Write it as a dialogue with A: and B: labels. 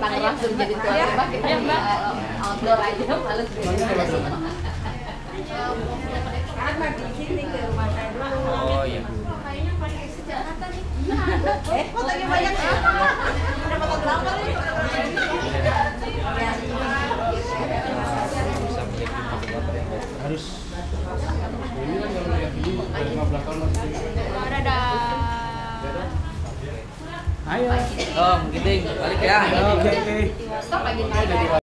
A: Tangerang suruh jadi tuan rumah, kita di outdoor aja, males deh.
B: Karena di sini ke rumah saya dulu.
C: Oh iya.
A: Kayaknya pakai Jakarta nih.
B: Fotonya banyak ya. Udah foto berapa nih?
D: Harus ini kan kalau lihat ini dari 15 tahun masih
C: Ayo. Oh, mungkin balik ya.
D: oke.
A: Stop lagi.